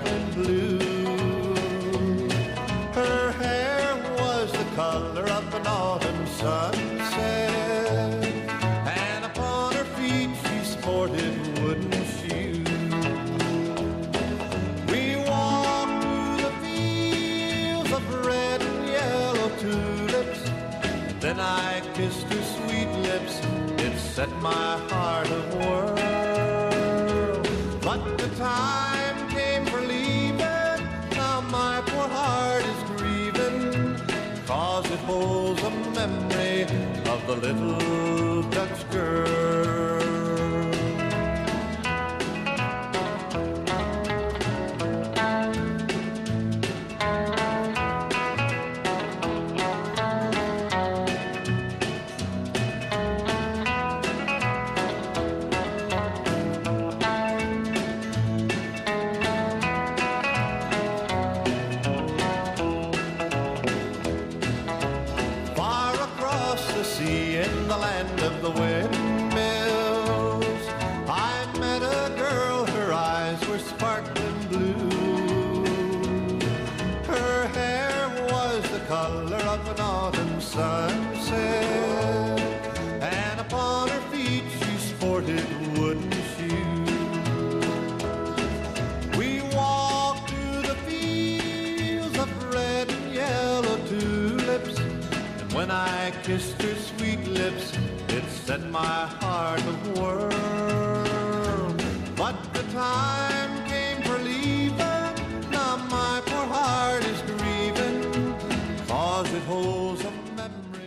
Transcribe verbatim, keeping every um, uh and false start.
sparkling blue. Her hair was the color of an autumn sunset, and upon her feet she sported wooden shoes. We walked through the fields of red and yellow tulips, then I kissed her sweet lips. It set my heart a-whirl. But the time came for leaving. Now my poor heart is grieving, 'cause it holds a memory of the little Dutch girl. In the land of the windmills, I met a girl, her eyes were sparkling blue. Her hair was the color of an autumn sunset, and upon her feet she sported wooden shoes. We walked through the fields of red and yellow tulips, when I kissed her sweet lips, it set my heart a-whirl. But the time came for leaving. Now my poor heart is grieving, 'cause it holds a memory